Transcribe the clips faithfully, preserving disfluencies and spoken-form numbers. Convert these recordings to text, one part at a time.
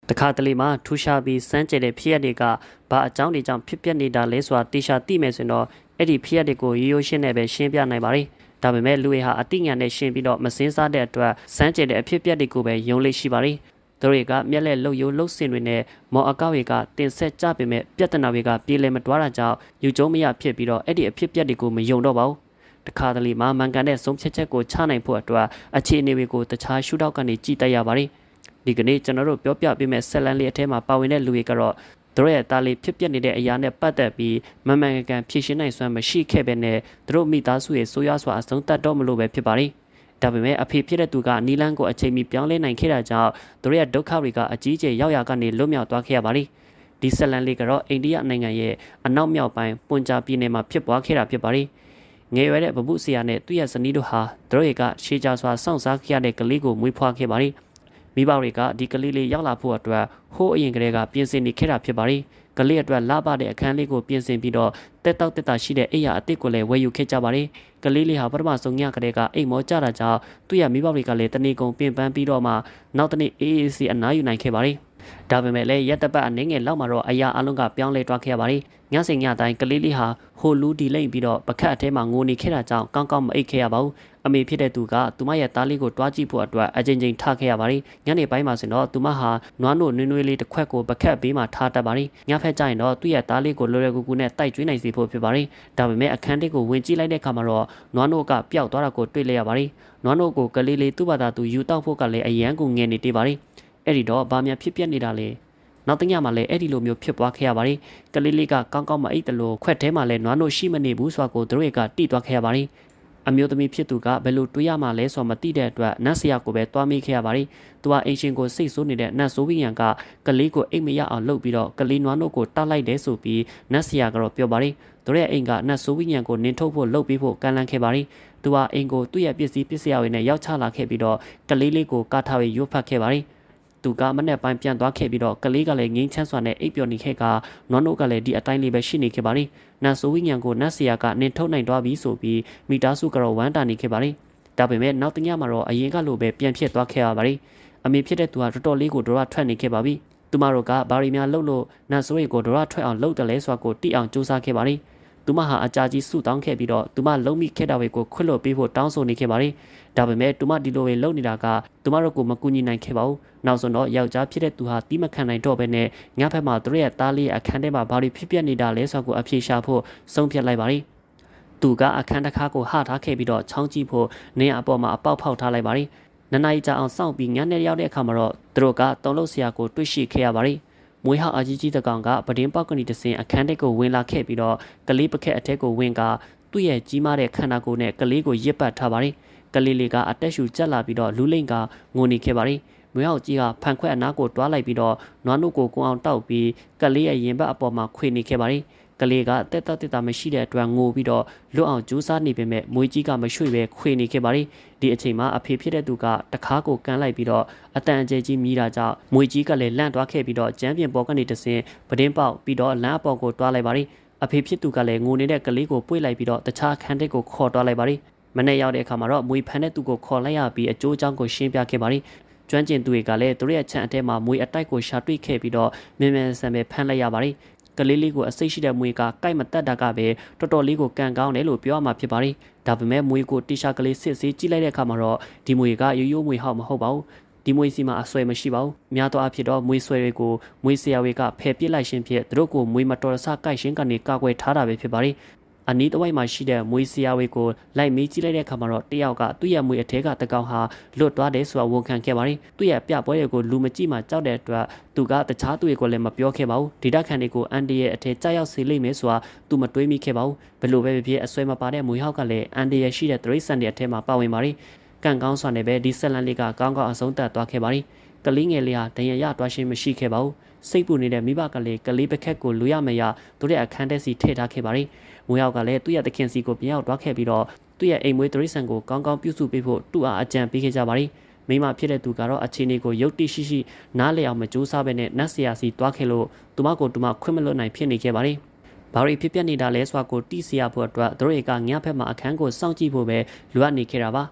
တခါတလေမှာထူရှာပြီးစမ်းကြတဲ့ဖြစ်ရတွေကဘာအကြောင်းတွေကြောင့်ဖြစ်ပျက်နေတာလဲဆိုတာတေချာသိမယ်ဆိုရင်တော့အဲ့ဒီဖြစ်ရတွေကိုရိုးရိုးရှင်းနဲ့ပဲရှင်းပြနိုင်ပါတယ်ဒါပေမဲ့လူတွေဟာအတိညာနဲ့ရှင်းပြီးတော့မစင်းစားတဲ့အတွက်စမ်းကြတဲ့အဖြစ်ပျက်တွေကိုပဲယုံလေးရှိပါတယ်သူတွေကမျက်လက်လှုပ်ရိုးလှုပ်စင်တွေနဲ့မော်အကောက်တွေကတင်ဆက်ကြပေမဲ့ပြဿနာတွေကပြေလည်မတွားတာကြောင့်ယူကျုံမရဖြစ်ပြီးတော့အဲ့ဒီအဖြစ်ပျက်တွေကိုမယုံတော့ပါဘူးတခါတလေမှာမန်ကန်တဲ့ဆုံးဖြတ်ချက်ကိုချနိုင်ဖို့အတွက်အခြေအနေတွေကိုတခြားရှုထောင့်ကနေကြည့်တတ်ရပါတယ်ဒီကနေ့ကျွန်တော်တို့ပြောပြပေးမယ့်ဆက်လန်းလေးအထဲမှာပါဝင်တဲ့လူတွေကတော့သူတို့ရဲ့တာလီဖြစ်ပျက်နေတဲ့အရာနဲ့ပတ်သက်ပြီးမမှန်ကန်ဖြေရှင်းနိုင်စွမ်းမရှိခဲ့ပဲနဲ့သူတို့မိသားစုရဲ့ဆိုးရွားစွာအဆုံးသတ်တော့မလို့ပဲဖြစ်ပါတယ်ဒါပေမဲ့အဖေဖြစ်တဲ့သူကနီလန်းကိုအချိန်မီပြောင်းလဲနိုင်ခဲ့တာကြောင့်သူတို့ရဲ့ဒုက္ခတွေကအကြီးကျယ်ရောက်ရကနေလွတ်မြောက်သွားခဲ့ရပါတယ်ဒီဆက်လန်းလေးကတော့အိန္ဒိယနိုင်ငံရဲ့အနောက်မြောက်ပိုင်းပွန်ဂျာပြည်နယ်မှာဖြစ်ပွားခဲ့တာဖြစ်ပါတယ်ငယ်ရွယ်တဲ့ဗပုဆရာနဲ့သူ့ရဲ့ဇနီးတို့ဟာသူတို့ကရှေးကြစွာစောင့်စားခဲ့ရတဲ့ကလေးကိုမွေးဖွားခဲ့ပါတယ်မိဘတွေကဒီကလေးလေးရောက်လာဖို့အတွက်ဟိုးအရင်ကတည်းကပြင်ဆင်နေခဲ့တာဖြစ်ပါတယ်ကလေးအတွက်လာပတဲ့အခန်းလေးကိုပြင်ဆင်ပြီးတော့တက်တောက်တက်တာရှိတဲ့အိယာအစ်စ်ကိုလည်းဝယ်ယူခဲ့ကြပါတယ်ကလေးလေးဟာပထမဆုံးညကတည်းကအိမ်မောကြတာကြောင့်သူ့ရဲ့မိဘတွေကလည်းတနေ့ကုန်ပြင်ပန်းပြီးတော့မှနောက်တနေ့အေးအေးစီအနားယူနိုင်ခဲ့ပါတယ်ဒါပေမဲ့လည်းရက်တပတ်အနေငယ်လောက်မှတော့အရာအလုံးကပြောင်းလဲသွားခဲ့ရပါတယ်ညစဉ်ညတိုင်းကလေးလေးဟာဟိုလူဒီလိမ့်ပြီးတော့ပကတ်အထဲမှာငိုနေခဲ့တာကြောင့်ကောင်းကောင်းမအိပ်ခဲ့ရပါဘူးအမေဖြစ်တဲ့သူကသူမရဲ့သားလေးကိုတွားကြည့်ဖို့အတွက်အချိန်ချင်းထားခဲ့ရပါတယ်ညနေပိုင်းမှာဆိုတော့သူမဟာနွားနို့နွေးနွေးလေးတစ်ခွက်ကိုပကတ်ဘေးမှာထားတတ်ပါတယ်ညဖက်ကျရင်တော့သူ့ရဲ့သားလေးကိုလွယ်လွယ်ကူကူနဲ့တိုက်ကျွေးနိုင်စေဖို့ဖြစ်ပါတယ်ဒါပေမဲ့အခန်းထဲကိုဝင်ကြည့်လိုက်တဲ့အခါမှာတော့နွားနို့ကပျောက်သွားတာကိုတွေ့လိုက်ရပါတယ်နွားနို့ကိုကလေးလေးသူ့ဘာသာသူယူတောက်ဖို့ကလည်းအရန်ကိုငယ်နေသေးပါတယ်အဲ့ဒီတော့ဘာမှဖြစ်ပျက်နေတာလဲနောက်တညမှာလည်းအဲ့ဒီလိုမျိုးဖြစ်သွားခဲ့ရပါတယ်ကလေးလေးကကောင်းကောင်းမအိပ်တလို့ခွက်ထဲမှာလည်းနွားနို့ရှိမနေဘူးဆိုတာကိုသူတို့ကတိသွားခဲ့ရပါတယ်အမျိုးသမီးဖြစ်သူကဘယ်လိုတွေးရမှလဲဆိုမသိတဲ့အတွက်နတ်ဆရာကိုပဲတွားမိခဲ့ရပါတယ်သူကအင်ရှင်ကိုစိတ်ဆိုးနေတဲ့နတ်ဆိုးဝိညာဉ်ကကလေးကိုအိတ်မရအောင်လုပ်ပြီးတော့ကလေးနွားနို့ကိုတောက်လိုက်တယ်ဆိုပြီးနတ်ဆရာကတော့ပြောပါတယ်သူရဲ့အိမ်ကနတ်ဆိုးဝိညာဉ်ကိုနင်းထုတ်ဖို့လုပ်ပြီးဖို့ကန့်လန့်ခဲ့ပါတယ်သူကအိမ်ကိုသူ့ရဲ့ပစ္စည်းပစ္စည်းတွေနဲ့ရောက်ချလာခဲ့ပြီးတော့ကလေးလေးကိုကားထားပြီးရွတ်ဖတ်ခဲ့ပါတယ်သူကမနဲ့ပိုင်းပြန်သွားခဲ့ပြီးတော့ကလေးကလည်းငင်းချမ်းစွာနဲ့အိပ်ပျော်နေခဲ့ကနွားနို့ကလည်းဒီအတိုင်းလေးပဲရှိနေခဲ့ပါလိမ့်နတ်ဆိုးဝိညာဉ်ကိုနတ်ဆရာကနင်းထုတ်နိုင်သွားပြီဆိုပြီးမိသားစုကတော့ဝမ်းတာနေခဲ့ပါလိမ့်ဒါပေမဲ့နောက်တညမှာတော့အရင်ကလိုပဲပြန်ဖြစ်သွားခဲ့ရပါလိမ့်အမေဖြစ်တဲ့သူကတော်တော်လေးကိုဒရထွက်နေခဲ့ပါပြီသူမတို့ကဘာရီများလှုပ်လို့နတ်ဆိုးရီကိုဒရထွက်အောင်လှုပ်တယ်လဲဆိုတာကိုတိအောင်စူးစမ်းခဲ့ပါလိမ့်သူမဟာအကြာကြီးဆုတောင်းခဲ့ပြီးတော့သူမလုံးမိခဲ့တာတွေကိုခွတ်လွတ်ပေးဖို့တောင်းဆိုနေခဲ့ပါလိမ့်ဒါပေမဲ့သူမဒီလိုပဲလုပ်နေတာကသူမတို့ကိုမကူညီနိုင်ခဲ့ပါဘူးနောက်ဆုံးတော့ယောက်ျားဖြစ်တဲ့သူဟာတီးမခံနိုင်တော့ဘဲနဲ့ညဘက်မှာသူရဲ့သားလေးအခန်းထဲမှာဘာတွေဖြစ်ပျက်နေတာလဲဆိုတာကိုအဖြေရှာဖို့ဆုံးဖြတ်လိုက်ပါလိမ့်သူကအခန်းတစ်ခါကိုဟထားခဲ့ပြီးတော့ချောင်းကြည့်ဖို့နေရာအပေါ်မှာအပေါက်ဖောက်ထားလိုက်ပါလိမ့်နနိုင်ကြအောင်စောင့်ပြီးညနေရောက်တဲ့အခါမှာတော့သူတို့ကတုံးလို့ဆရာကိုတွေ့ရှိခဲ့ရပါလိမ့်မွေးဟောက်အကြီးကြီးတကောင်ကပဒင်းပေါက်ကနီတစင်အခန်းထဲကိုဝင်လာခဲ့ပြီးတော့ကလေးပခက်အထက်ကိုဝင်ကသူ့ရဲ့ကြီးမားတဲ့ခန္ဓာကိုယ်နဲ့ကလေးကိုရစ်ပတ်ထားပါလိမ့်ကလေးလေးကအတက်ရှူကျက်လာပြီးတော့လူလိမ့်ကငိုနေခဲ့ပါလိမ့်မွေးဟောက်ကြီးကဖန်ခွက်အနားကိုတွားလိုက်ပြီးတော့နွားနို့ကိုကုန်းအောင်တောက်ပြီးကလေးရဲ့ရင်ဘတ်အပေါ်မှာခွေနေခဲ့ပါလိမ့်ကလေးကတက်တက်တက်တာမရှိတဲ့အတွက်ငိုပြီးတော့လွတ်အောင်ကြိုးစားနေပေမဲ့မွေးကြီးကမရွှေ့ပဲခွေနေခဲ့ပါလိမ့်ဒီအချိန်မှာအဖေဖြစ်တဲ့သူကတခါကိုကန်လိုက်ပြီးတော့အတန်အကျဲကြီးမြည်တာကြောင့်မွေးကြီးကလည်းလန့်သွားခဲ့ပြီးတော့ကျန်းပြင်ပေါ်ကနေတဆင်ပဒင်းပေါက်ပြီးတော့လမ်းအပေါ်ကိုတွားလိုက်ပါလိမ့်အဖေဖြစ်သူကလည်းငိုနေတဲ့ကလေးကိုပွေ့လိုက်ပြီးတော့တခြားခန်းတစ်ကိုခေါ်တွားလိုက်ပါလိမ့်မနေ့ရောက်တဲ့အခါမှာတော့မွေဖန်တဲ့သူကိုခေါ်လိုက်ရပြီးအကျိုးအကြောင်းကိုရှင်းပြခဲ့ပါလိမ့်ကျွမ်းကျင်သူတွေကလည်းသူရဲ့ချန်အထဲမှာမွေအတိုက်ကိုရှာတွေ့ခဲ့ပြီးတော့မြင်မြန်ဆန်ပဲဖမ်းလိုက်ရပါလိမ့်ကလေးလေးကိုအစိတ်ရှိတဲ့မွေကကိုက်မတက်တာကပဲတော်တော်လေးကိုကန်ကောင်းတယ်လို့ပြောရမှာဖြစ်ပါလိမ့်ဒါပေမဲ့မွေကိုတီရှာကလေးစစ်ဆေးကြည့်လိုက်တဲ့အခါမှာတော့ဒီမွေကရိုးရိုးမွေဟောက်မဟုတ်ပါဘူးဒီမွေစီမှာအဆွဲမရှိပါဘူးများသောအားဖြင့်တော့မွေဆွဲတွေကိုမွေဆရာတွေကဖယ်ပစ်လိုက်ခြင်းဖြင့်သူတို့ကိုမွေမတော်ဆကိုက်ရှင်းကနေကာကွယ်ထားတာပဲဖြစ်ပါလိမ့်အနီးတစ်ဝိုက်မှာရှိတဲ့မွေဆရာဝေကိုလိုက်မေးကြည့်လိုက်တဲ့အခါမှာတော့တယောက်ကသူ့ရဲ့မွေအထဲကတကောင်ဟာလွတ်သွားတယ်ဆိုတာဝန်ခံခဲ့ပါလိမ့်သူ့ရဲ့ပြပွဲတွေကိုလူမကြည့်မှကြောက်တဲ့အတွက်သူကတခြားသူတွေကိုလည်းမပြောခဲ့ပါဘူးဒေတာခန်တွေကိုအန်ဒီရဲ့အထဲကြောက်ရောက်စေလိမ့်မယ်ဆိုတာသူမတွေးမိခဲ့ပါဘူးဘယ်လိုပဲဖြစ်အဆွဲမပါတဲ့မွေဟောက်ကလည်းအန်ဒီရဲ့ရှိတဲ့တရိတ်ဆန်တွေအထဲမှာပါဝင်ပါလိမ့်ကန့်ကောင်းစွာနဲ့ပဲဒီဆက်လန်လေးကကောင်းကောင်းအဆုံးသတ်သွားခဲ့ပါလိမ့်ကလေးငယ်လေးဟာဒဏ်ရာရသွားခြင်းမရှိခဲ့ပါဘူးစိတ်ပူနေတဲ့မိဘကလေးကလေးပခက်ကိုလူရမရသူရဲ့အခန်းထဲစီထည့်ထားခဲ့ပါလိမ့်မွေးရောက်ကလည်းသူ့ရဲ့သခင်စီကိုပြန်ရောက်သွားခဲ့ပြီးတော့သူ့ရဲ့အိမ်မွေးတရိษံကိုကောင်းကောင်းပြုစုပေးဖို့သူ့အားအကြံပေးခဲ့ကြပါလိမ့်မိမဖြစ်တဲ့သူကတော့အခြေအနေကိုရုပ်တိရှိရှိနားလည်အောင်မကြိုးစားဘဲနဲ့နတ်ဆရာစီတွားခဲ့လို့သူမကိုသူမခွင့်မလွတ်နိုင်ဖြစ်နေခဲ့ပါလိမ့်ဘာရီဖြစ်ပျက်နေတာလဲဆိုတာကိုတိစီရဖို့အတွက်သူတို့ကညဘက်မှာအခန်းကိုစောင့်ကြည့်ဖို့ပဲလိုအပ်နေခဲ့တာပါပ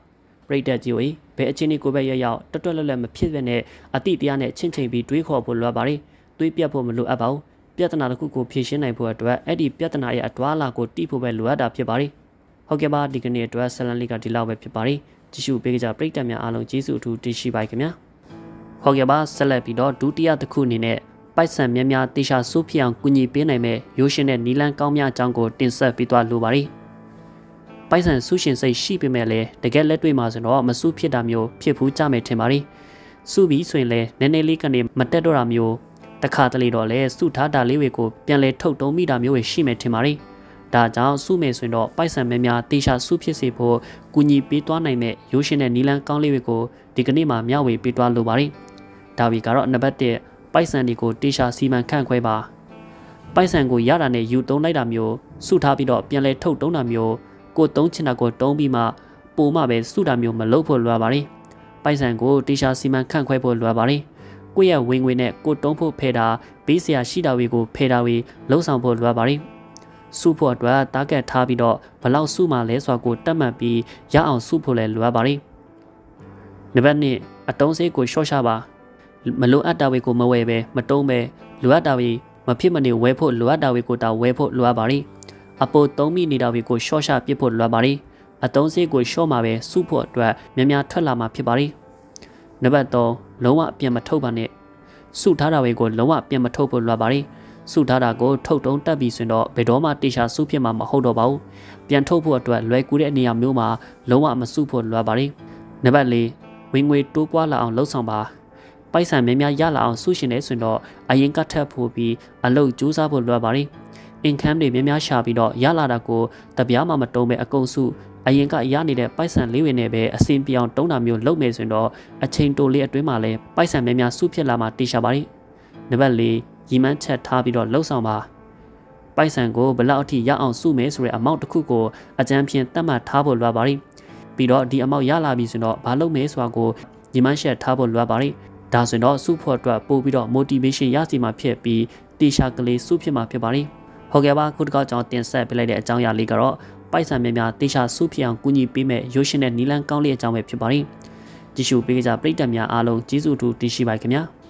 ပရိသတ်ကြီးကိုဘယ်အချင်းကိုပဲရရောက်တွတ်တွတ်လွတ်လွတ်မဖြစ်ပဲနဲ့အတိတရားနဲ့ချင်းချင်းပြီးတွေးခေါ်ဖို့လိုအပ်ပါတယ်တွေးပြတ်ဖို့မလိုအပ်ပါဘူးပြဿနာတစ်ခုကိုဖြေရှင်းနိုင်ဖို့အတွက်အဲ့ဒီပြဿနာရဲ့အတွားလာကိုတိဖို့ပဲလိုအပ်တာဖြစ်ပါတယ်ဟုတ်ကဲ့ပါဒီကနေ့အတွက်ဆလန်လေးကဒီလောက်ပဲဖြစ်ပါတယ်ကြည့်ရှုပေးကြပရိသတ်များအားလုံးကျေးဇူးအထူးတင်ရှိပါခင်ဗျာဟုတ်ကဲ့ပါဆက်လက်ပြီးတော့ဒုတိယတစ်ခုအနေနဲ့ပိုက်ဆံများများတေချာစုဖြစ်အောင်ကူညီပေးနိုင်မဲ့ရိုးရှင်တဲ့နီလန်းကောင်းများအကြောင်းကိုတင်ဆက်ပေးသွားလိုပါတယ်ပိုက်ဆံစုရှင်စိတ်ရှိပေမဲ့လည်းတကယ်လက်တွေ့မှာဆိုတော့မစုဖြစ်တာမျိုးဖြစ်ဘူးကြမယ်ထင်ပါတယ်စုပြီးဆိုရင်လည်းနည်းနည်းလေးကနေမတက်တော့တာမျိုးတခါတလေတော့လည်းစုထားတာလေးတွေကိုပြန်လဲထုတ်တုံးမိတာမျိုးတွေရှိမယ်ထင်ပါတယ်ဒါကြောင့်စုမယ်ဆိုရင်တော့ပိုက်ဆံများများတေချာစုဖြစ်စေဖို့ကူညီပေးသွားနိုင်မဲ့ရိုးရှင်တဲ့နီလန်းကောင်းလေးတွေကိုဒီကနေ့မှာမျှဝေပေးသွားလိုပါတယ်ဒါဝီကတော့နံပါတ်တစ်ပိုက်ဆံတွေကိုတေချာစီမံခန့်ခွဲပါပိုက်ဆံကိုရတာနဲ့ယူသုံးလိုက်တာမျိုးစုထားပြီးတော့ပြန်လဲထုတ်တုံးတာမျိုးကိုသုံးချင်တာကိုတုံးပြီးမှပိုမှပဲစုတာမျိုးမလုပ်ဖို့လွယ်ပါတယ်ပိုက်ဆံကိုတေချာစီမံခန့်ခွဲဖို့လွယ်ပါတယ်ကိုယ့်ရဲ့ဝင်ငွေနဲ့ကိုတုံးဖို့ဖယ်တာဘေးစရာရှိတာတွေကိုဖယ်တာတွေလှုပ်ဆောင်ဖို့လွယ်ပါတယ်စုဖို့အတွက်တားကတ်ထားပြီးတော့ဘလောက်စုမှလဲဆိုတာကိုတတ်မှတ်ပြီးရအောင်စုဖို့လည်းလွယ်ပါတယ်နံပါတ်နှစ်အတုံးစေးကိုရှော့ချပါမလိုအပ်တာတွေကိုမဝယ်ပဲမတုံးပဲလိုအပ်တာတွေမဖြစ်မနေဝယ်ဖို့လိုအပ်တာတွေကိုတာဝယ်ဖို့လိုအပ်ပါတယ်အပိုသုံးမိနေတာတွေကိုရှော့ချပစ်ဖို့လွယ်ပါတယ်အတုံးစေးကိုရှော့မှာပဲစုဖို့အတွက်များများထွက်လာမှာဖြစ်ပါတယ်နံပါတ်သုံးလုံးဝပြန်မထုတ်ပါနဲ့စုထားတာတွေကိုလုံးဝပြန်မထုတ်ဖို့လွယ်ပါတယ်စုထားတာကိုထုတ်တုံးတက်ပြီးဆိုတော့ဘယ်တော့မှတေချာစုဖြစ်မှာမဟုတ်တော့ပါဘူးပြန်ထုတ်ဖို့အတွက်လွယ်ကူတဲ့နေရာမျိုးမှာလုံးဝမစုဖို့လွယ်ပါတယ်နံပါတ်လေးဝင်ငွေတိုးပွားလာအောင်လှုပ်ဆောင်ပါပိုက်ဆံများများရလာအောင်စုရှင်နေဆိုတော့အရင်ကထပ်ဖို့ပြီးအလုပ်ကြိုးစားဖို့လွယ်ပါတယ် income တွေများများရှာပြီးတော့ရလာတာကိုတပြားမှမတုံးပဲအကုန်စုအရင်ကရနေတဲ့ပိုက်ဆံလေးတွေနဲ့ပဲအစင်ပြောင်တုံးတာမျိုးလုပ်မယ်ဆိုတော့အချိန်တိုလေးအတွင်းမှာလည်းပိုက်ဆံများများစုဖြစ်လာမှတေချာပါတယ်နံပါတ်လေးရီမန်းချက်ထားပြီးတော့လှုပ်ဆောင်ပါပိုက်ဆံကိုဘလောက်အထိရအောင်စုမယ်ဆိုတဲ့အမောင့်တစ်ခုကိုအကြမ်းဖြင့်တတ်မှတ်ထားဖို့လွယ်ပါတယ်ပြီးတော့ဒီအမောင့်ရလာပြီဆိုတော့ဘာလုပ်မယ်ဆိုတာကိုရီမန်းချက်ထားဖို့လွယ်ပါတယ်ဒါဆိုတော့စုဖို့အတွက်ပို့ပြီးတော့ motivation ရစီမှာဖြစ်ပြီးတေချာကလေးစုဖြစ်မှာဖြစ်ပါတယ်ဟုတ်ကဲ့ပါခုတစ်ခေါက်ကျွန်တော်တင်ဆက်ပေးလိုက်တဲ့အကြောင်းအရာလေးကတော့ပိုက်ဆံများများတေချာစုဖြစ်အောင်ကူညီပေးမဲ့ရိုးရှင်တဲ့နီလန်းကောင်းလေးအကြောင်းပဲဖြစ်ပါတယ်ကြည့်ရှုပေးကြပရိသတ်များအားလုံးကျေးဇူးတူတင်ရှိပါခင်ဗျာ